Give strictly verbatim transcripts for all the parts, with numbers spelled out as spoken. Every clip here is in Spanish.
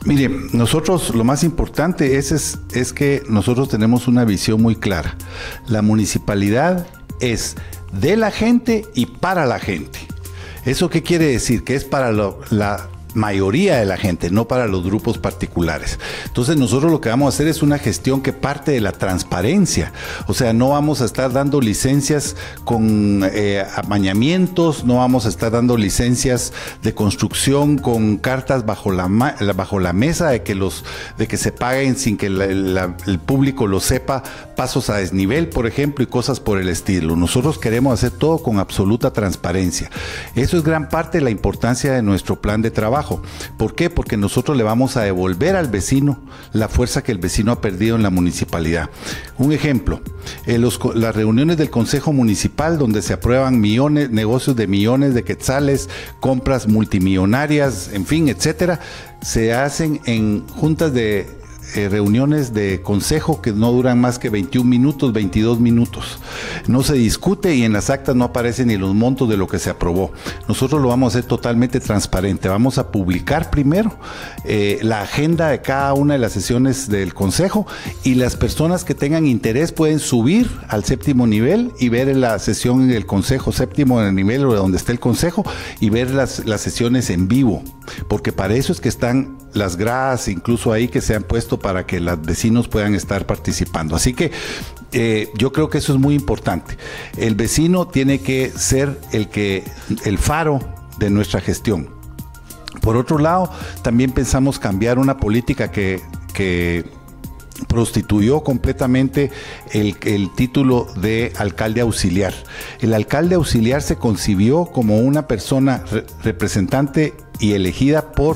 Mire, nosotros lo más importante es, es, es que nosotros tenemos una visión muy clara. La municipalidad es de la gente y para la gente. ¿Eso qué quiere decir? Que es para lo, la mayoría de la gente, no para los grupos particulares. Entonces nosotros lo que vamos a hacer es una gestión que parte de la transparencia. O sea, no vamos a estar dando licencias con eh, amañamientos, no vamos a estar dando licencias de construcción con cartas bajo la, bajo la mesa de que, los, de que se paguen sin que la, la, el público lo sepa, pasos a desnivel, por ejemplo, y cosas por el estilo. Nosotros queremos hacer todo con absoluta transparencia. Eso es gran parte de la importancia de nuestro plan de trabajo. ¿Por qué? Porque nosotros le vamos a devolver al vecino la fuerza que el vecino ha perdido en la municipalidad. Un ejemplo, en los, las reuniones del Consejo Municipal donde se aprueban millones, negocios de millones de quetzales, compras multimillonarias, en fin, etcétera, se hacen en juntas de Eh, reuniones de consejo que no duran más que veintiún minutos, veintidós minutos. No se discute y en las actas no aparecen ni los montos de lo que se aprobó. Nosotros lo vamos a hacer totalmente transparente. Vamos a publicar primero eh, la agenda de cada una de las sesiones del consejo y las personas que tengan interés pueden subir al séptimo nivel y ver la sesión del consejo séptimo en el nivel o donde esté el consejo y ver las, las sesiones en vivo, porque para eso es que están las gradas incluso ahí que se han puesto para que los vecinos puedan estar participando. Así que eh, yo creo que eso es muy importante. El vecino tiene que ser el que el faro de nuestra gestión. Por otro lado, también pensamos cambiar una política que, que prostituyó completamente el, el título de alcalde auxiliar. El alcalde auxiliar se concibió como una persona re, representante y elegida por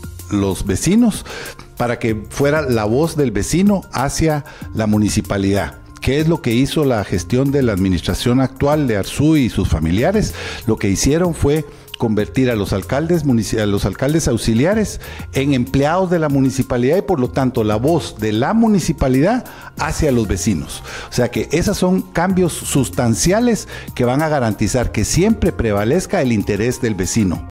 los vecinos para que fuera la voz del vecino hacia la municipalidad. ¿Qué es lo que hizo la gestión de la administración actual de Arzú y sus familiares? Lo que hicieron fue convertir a los alcaldes, a los alcaldes auxiliares en empleados de la municipalidad y por lo tanto la voz de la municipalidad hacia los vecinos. O sea que esos son cambios sustanciales que van a garantizar que siempre prevalezca el interés del vecino.